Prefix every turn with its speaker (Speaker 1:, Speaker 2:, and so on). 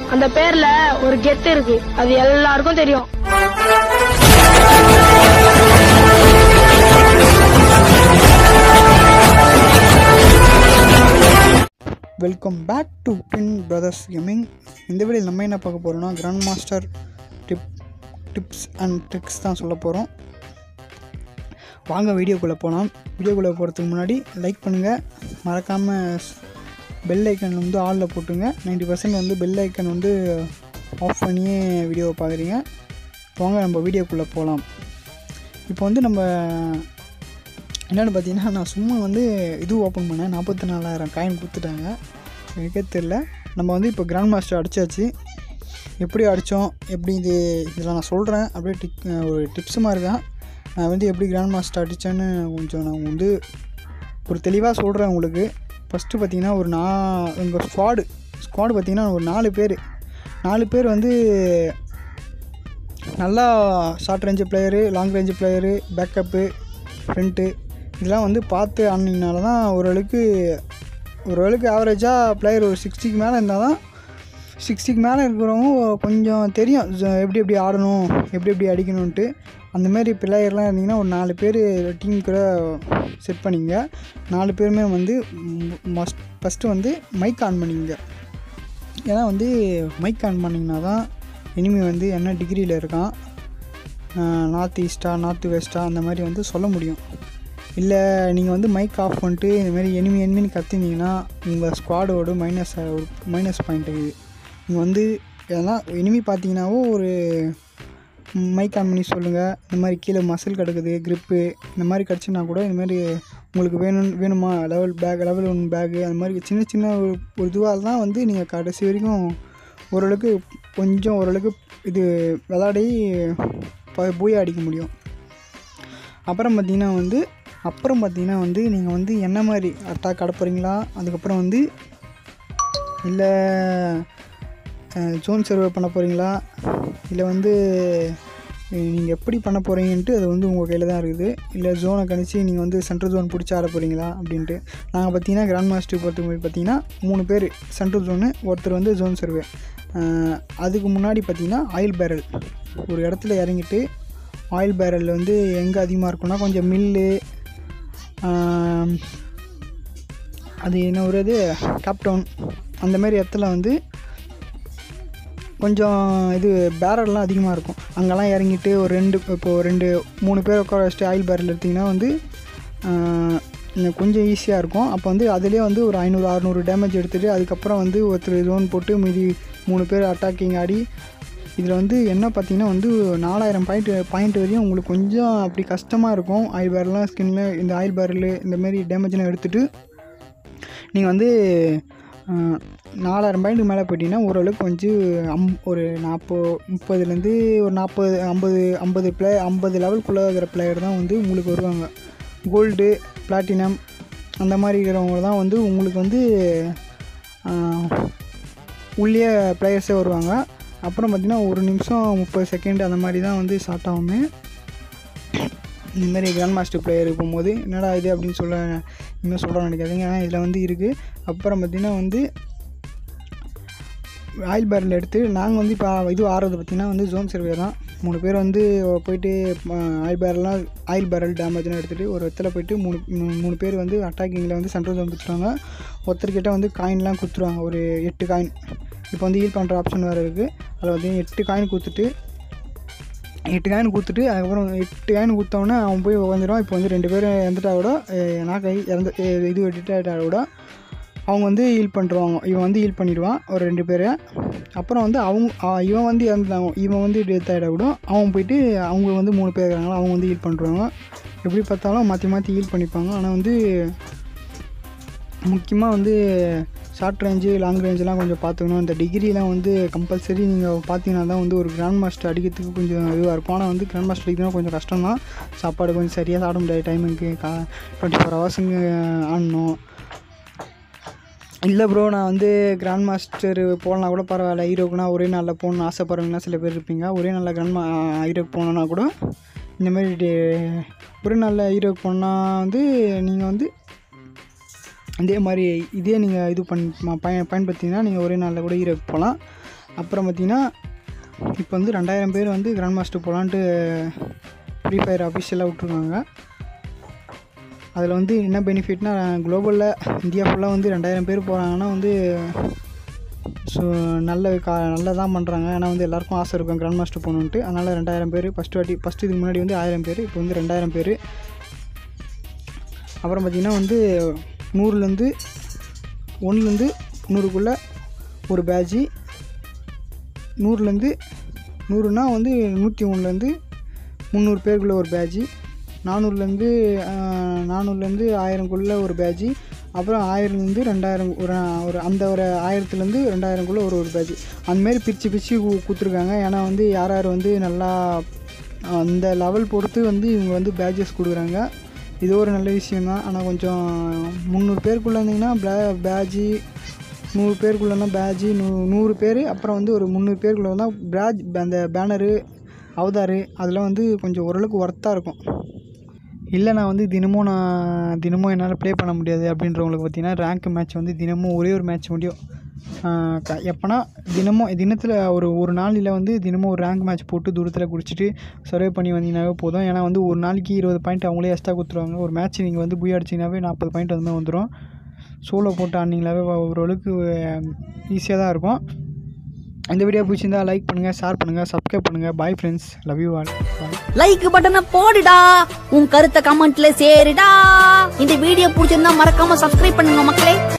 Speaker 1: அந்த பேர்ல ஒரு கெத்து இருக்கு, அது எல்லாருக்கும் தெரியும்.
Speaker 2: Welcome back to twin brothers gaming. இந்த வீடியோவில் நம்ம என்ன பார்க்க போகிறோம்னா grand master tips and tricks தான் சொல்ல போகிறோம். வாங்க வீடியோக்குள்ளே போகலாம். வீடியோக்குள்ளே போகிறதுக்கு முன்னாடி லைக் பண்ணுங்கள், மறக்காமல் பெல் ஐக்கன் வந்து ஆலில் போட்டுங்க. 90% வந்து பெல் ஐக்கன் வந்து ஆஃப் பண்ணியே வீடியோவை பார்க்குறீங்க. வாங்க நம்ம வீடியோக்குள்ளே போகலாம். இப்போ வந்து நம்ம என்னென்னு பார்த்தீங்கன்னா, நான் சும்மா வந்து இது ஓப்பன் பண்ணேன். 44,000 காயின் கொடுத்துட்டாங்க, எனக்கே தெரில. நம்ம வந்து இப்போ கிராண்ட் மாஸ்டர் அடித்தாச்சு. எப்படி அடித்தோம், எப்படி இதில் நான் சொல்கிறேன். அப்படியே ஒரு டிப்ஸுமா இருக்கேன். நான் வந்து எப்படி கிராண்ட் மாஸ்டர் அடித்தேன்னு கொஞ்சம் நான் வந்து ஒரு தெளிவாக சொல்கிறேன் உங்களுக்கு. ஃபஸ்ட்டு பார்த்திங்கன்னா எங்கள் ஸ்குவாடு பார்த்திங்கன்னா ஒரு 4 பேர் வந்து நல்லா short range player, long range player, backup, front இதெல்லாம் வந்து பார்த்து ஆடினீங்கனால தான் ஓரளவுக்கு ஆவரேஜாக பிளேயர் ஒரு 60க்கு மேலே இருந்தால் தான் 60க்கு மேலே இருக்கிறவங்க கொஞ்சம் தெரியும் எப்படி ஆடணும், எப்படி அடிக்கணுன்ட்டு. அந்தமாரி பிளேயர்லாம் இருந்தீங்கன்னா ஒரு 4 பேர் டீம் கூட செட் பண்ணிங்க. 4 பேருமே வந்து ஃபஸ்ட்டு வந்து மைக் ஆன் பண்ணிங்க. ஏன்னா வந்து மைக் ஆன் பண்ணிங்கன்னா தான் எனிமி வந்து என்ன டிகிரியில் இருக்கான், நார்த் ஈஸ்டா நார்த் வெஸ்ட்டா அந்த மாதிரி வந்து சொல்ல முடியும். இல்லை நீங்கள் வந்து மைக் ஆஃப் பண்ணிட்டு இந்தமாரி எனிமின்னு கத்தினீங்கன்னா உங்கள் ஸ்குவாடோட மைனஸ் பாயிண்ட் இருக்குது. நீங்கள் வந்து எதனா எனிமி பார்த்தீங்கன்னாவோ ஒரு மைக் ஆன் பண்ணி சொல்லுங்கள். இந்த மாதிரி கீழே மசில் கிடக்குது, க்ரிப்பு இந்த மாதிரி கிடச்சின்னா கூட இதுமாரி உங்களுக்கு வேணுமா லெவல் 1 பேகு அந்த மாதிரி சின்ன ஒரு இதுவாக தான் வந்து நீங்கள் கடைசி வரைக்கும் ஓரளவுக்கு இது விளாடி பூயா அடிக்க முடியும். அப்புறம் பார்த்திங்கன்னா வந்து நீங்கள் வந்து என்ன மாதிரி அட்டாக் ஆட போகிறீங்களா, அதுக்கப்புறம் வந்து இல்லை ஜோன் சர்வே பண்ண போகிறீங்களா, இல்லை வந்து நீங்கள் எப்படி பண்ண போகிறீங்கன்ட்டு அது வந்து உங்கள் கையில் தான் இருக்குது. இல்லை ஜோனை கணிச்சு நீங்கள் வந்து சென்ட்ரல் ஜோன் பிடிச்சி ஆட போகிறீங்களா அப்படின்ட்டு. நாங்கள் பார்த்திங்கன்னா கிராண்ட் மாஸ்டர் பொறுத்தவரைக்கும் பார்த்திங்கன்னா 3 பேர் சென்ட்ரல் ஜோனு, ஒருத்தர் வந்து ஜோன் சர்வே. அதுக்கு முன்னாடி பார்த்திங்கன்னா ஆயில் பேரல் ஒரு இடத்துல இறங்கிட்டு ஆயில் பேரல் வந்து எங்கே அதிகமாக இருக்குன்னா கொஞ்சம் மில்லு, அது என்ன ஒரு இது கேப்டவுன் அந்தமாரி இடத்துல வந்து கொஞ்சம் இது பேரல்லாம் அதிகமாக இருக்கும். அங்கெல்லாம் இறங்கிட்டு ஒரு 3 பேர் உட்கார வச்சுட்டு ஆயில் பேரல் எடுத்திங்கன்னா வந்து கொஞ்சம் ஈஸியாக இருக்கும். அப்போ வந்து அதிலே வந்து ஒரு 500-600 டேமேஜ் எடுத்துகிட்டு அதுக்கப்புறம் வந்து ஒருத்தர் ஜோன் போட்டு மீதி 3 பேர் அட்டாக்கிங் ஆடி இதில் வந்து என்ன பார்த்திங்கன்னா வந்து 4000 பாயிண்ட் வரையும் உங்களுக்கு கொஞ்சம் அப்படி கஷ்டமாக இருக்கும். ஆயில் பேரல்லாம் ஸ்கின்னில் இந்த ஆயில் பேரல் இந்தமாரி டேமேஜ்லாம் எடுத்துகிட்டு நீங்கள் வந்து 4000 பாயிண்ட்டுக்கு மேலே போயிட்டீங்கன்னா ஓரளவுக்கு கொஞ்சம் ஒரு 30லேருந்து ஒரு 50 லெவலுக்குள்ளே இருக்கிற பிளேயர் தான் வந்து உங்களுக்கு வருவாங்க. கோல்டு, பிளாட்டினம் அந்த மாதிரி இருக்கிறவங்க தான் வந்து உங்களுக்கு வந்து உள்ளே பிளேயர்ஸே வருவாங்க. அப்புறம் பார்த்திங்கன்னா 1 நிமிஷம் 30 செகண்ட் அந்த மாதிரி தான் வந்து ஸ்டார்ட் ஆகுமே. இந்தமாரி கிராண்ட் மாஸ்டர் பிளேயர் போகும்போது என்னடா இது அப்படின்னு இன்னும் சொல்கிறேன் நினைக்காதீங்க, ஏன்னா இதில் வந்து இருக்குது. அப்புறம் பார்த்திங்கன்னா வந்து ஆயில் பேரல் எடுத்து நாங்கள் வந்து இப்போ இது ஆடுறது பார்த்திங்கன்னா வந்து ஜோன் சர்வே தான். 3 பேர் வந்து போயிட்டு ஆயில் பேரல் டேமேஜ்லாம் எடுத்துகிட்டு ஒரு இடத்துல போயிட்டு 3 பேர் வந்து அட்டாக்கிங்கில் வந்து சென்ட்ரல் ஜோன் கொடுத்துருவாங்க. ஒருத்தர்கிட்ட வந்து காயின்லாம் கொடுத்துருவாங்க, ஒரு 8 காயின். இப்போ வந்து ஹீல் பண்ணுற ஆப்ஷன் வேறு இருக்குது. அதில் வந்து 8 காயின் கொடுத்துட்டு அதுக்கப்புறம் 8 காயின் கொடுத்தோன்னே அவன் போய் உட்காந்துடுவான். இப்போ வந்து 2 பேர் இறந்துட்டா கூட இது எடிட்டாகிட்டா கூட அவங்க வந்து ஹீல் பண்ணுறாங்க. இவன் வந்து ஹீல் பண்ணிடுவான் ஒரு 2 பேர். அப்புறம் வந்து இவன் வந்து இறந்துட்டாங்க, இவன் வந்து டெத் ஆகிட கூட அவன் போயிட்டு அவங்க வந்து 3 பேர் இருக்கிறாங்களா அவங்க வந்து ஹீல் பண்ணுறாங்க. எப்படி பார்த்தாலும் மாற்றி ஹீல் பண்ணிப்பாங்க. ஆனால் வந்து முக்கியமாக வந்து ஷார்ட் ரேஞ்சு லாங் ரேஞ்செலாம் கொஞ்சம் பார்த்துக்கணும். இந்த டிகிரிலாம் வந்து கம்பல்சரி நீங்கள் பார்த்தீங்கன்னா தான் வந்து ஒரு கிராண்ட் மாஸ்டர் அடிக்கிறதுக்கு கொஞ்சம் இதுவாக இருக்கும். ஆனால் வந்து கிராண்ட் மாஸ்டர் அடிக்கணும் கொஞ்சம் கஷ்டம் தான். சாப்பாடு கொஞ்சம் சரியாக சாப்பிட முடியாது, டைமுக்கு 24 ஹவர்ஸுங்க ஆடணும். இல்லை ப்ரோ நான் வந்து கிராண்ட் மாஸ்டர் போகலனா கூட பரவாயில்ல, ஹீரோக்குனா ஒரே நாளில் போகணுன்னு ஆசைப்படுறவங்கன்னா சில பேர் இருப்பீங்க. ஒரே நாளில் ஹீரோக்கு போகணுன்னா கூட இந்தமாரி ஒரே நாளில் ஹீரோக்கு போனால் வந்து நீங்கள் வந்து இதே நீங்கள் இது பயன்படுத்திங்கன்னா நீங்கள் ஒரே நாளில் கூட ஹீரோக்கு போகலாம். அப்புறம் பார்த்திங்கன்னா இப்போ வந்து 2000 பேர் வந்து கிராண்ட் மாஸ்டர் போகலான்ட்டு ஃப்ரீ ஃபயர் அஃபிஷியலாக விட்ருக்காங்க. அதில் வந்து என்ன பெனிஃபிட்னா குளோபலில் இந்தியா ஃபுல்லாக வந்து 2000 பேர் போகிறாங்கன்னா வந்து ஸோ நல்லதான் பண்ணுறாங்க. ஏன்னா வந்து எல்லாேருக்கும் ஆசை இருக்கும் கிராண்ட் மாஸ்டர் போகணுன்ட்டு. அதனால் 2000 பேர் ஃபஸ்ட்டு இதுக்கு முன்னாடி வந்து 1000 பேர், இப்போ வந்து 2000 பேர். அப்புறம் பார்த்திங்கன்னா வந்து 100லேருந்து 100க்குள்ளே ஒரு பேட்ஜி, 100லேருந்து 100னா வந்து 101லேருந்து 300 பேருக்குள்ளே ஒரு பேட்ஜி, 400லேருந்து 1000க்குள்ளே ஒரு பேட்ஜி, அப்புறம் 1000லேருந்து 2000 ஒரு அந்த ஒரு 1000லேருந்து 2000க்குள்ளே ஒரு பேட்ஜி, அந்தமாரி பிரித்து கொடுத்துருக்காங்க. ஏன்னா வந்து யார் வந்து நல்லா அந்த லெவல் பொறுத்து வந்து இவங்க வந்து பேட்ஜஸ் கொடுக்குறாங்க. இது ஒரு நல்ல விஷயந்தான். ஆனால் கொஞ்சம் 300 பேருக்குள்ளே இருந்திங்கன்னா பேட்ஜி, 100 பேருக்குள்ளேனா பேட்ஜி, 100 பேர், அப்புறம் வந்து ஒரு 300 பேருக்குள்ளே தான் அந்த பேனரு, அவதாரு அதெல்லாம் வந்து கொஞ்சம் ஓரளவுக்கு ஒர்த்தாக இருக்கும். இல்லை நான் வந்து தினமும் என்னால் ப்ளே பண்ண முடியாது அப்படின்றவங்களுக்கு பார்த்திங்கன்னா ரேங்க் மேட்ச் வந்து தினமும் ஒரே ஒரு மேட்ச் முடியும். எப்போனா தினத்தில் ஒரு நாளில் வந்து தினமும் ஒரு ரேங்க் மேட்ச் போட்டு தூரத்தில் குடிச்சிட்டு சர்வே பண்ணி வந்தீங்கன்னாவே போதும். ஏன்னா வந்து ஒரு நாளைக்கு 20 பாயிண்ட் அவங்களே எக்ஸ்ட்ரா கொடுத்துருவாங்க. ஒரு மேட்ச் நீங்கள் வந்து புய் அடிச்சிங்கனாவே 40 பாயிண்ட் அந்த மாதிரி வந்துடும். சோலோ போட்டு ஆடினீங்களாவே ஓரளவுக்கு ஈஸியாக தான் இருக்கும். இந்த வீடியோ பிடிச்சிருந்தா லைக் பண்ணுங்கள், ஷேர் பண்ணுங்கள், சப்ஸ்கிரைப் பண்ணுங்கள். Bye friends, love you all.
Speaker 3: Like பட்டனை போடுடா, உன் கருத்தை கமெண்ட்ல சேருடா. இந்த வீடியோ பிடிச்சிருந்தா மறக்காம சப்ஸ்கிரைப் பண்ணுங்க மக்களே.